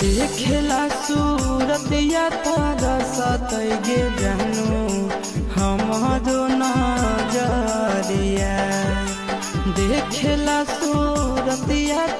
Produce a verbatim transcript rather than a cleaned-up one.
देखेला सूरतिया तारा सतै गे जानू हमारो नजरिया। देखेला सूरतिया